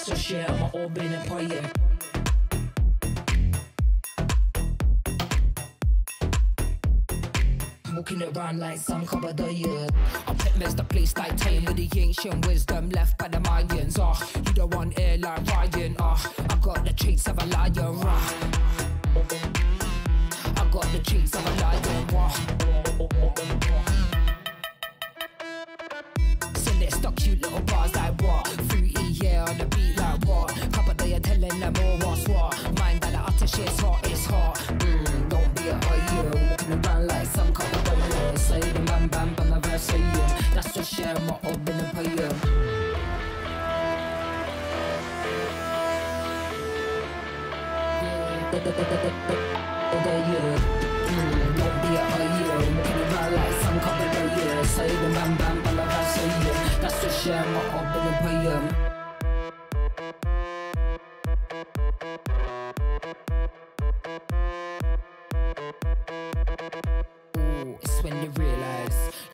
That's just shit, I'm all been a prayer. Walking around like some cover the year. I pet mess the place like tame with the ancient wisdom left by the Mayans. You don't want air like Ryan. I got the traits of a lion. I got the traits of a lion. Send it stuck cute little bars like what? Fruity, yeah, on the beat like what? Couple day telling them all what's what. Mind that the utter shit's hot, it's hot. Don't be a high walking around like some couple of years. Say the man bam bam a verse say yeah. That's just share my old been a prayer. Don't be a high walking around like some couple of years. Say